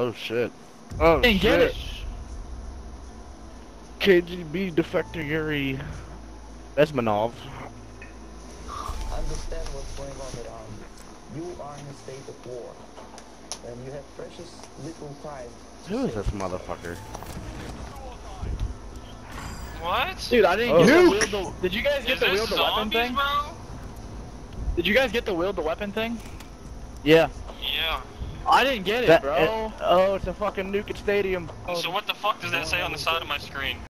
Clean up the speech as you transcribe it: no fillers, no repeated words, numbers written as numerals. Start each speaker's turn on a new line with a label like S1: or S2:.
S1: Oh shit. Oh
S2: Didn't get it.
S1: KGB defector Yuri Bezmenov.
S3: Understand what's going on, but you are in a state of war, and you have precious little time.
S1: Who is this motherfucker?
S4: What?
S2: Dude, I didn't
S1: Oh.
S2: get the
S1: Nuke!
S2: wield. Did you guys get
S4: Is
S2: the
S4: this
S2: wield the weapon
S4: zombies,
S2: thing?
S4: bro?
S2: Did you guys get the wield the weapon thing?
S1: Yeah.
S4: Yeah.
S2: I didn't get it, bro.
S1: Oh, it's a fucking nuke at stadium.
S4: So what the fuck does that say on the side of my screen?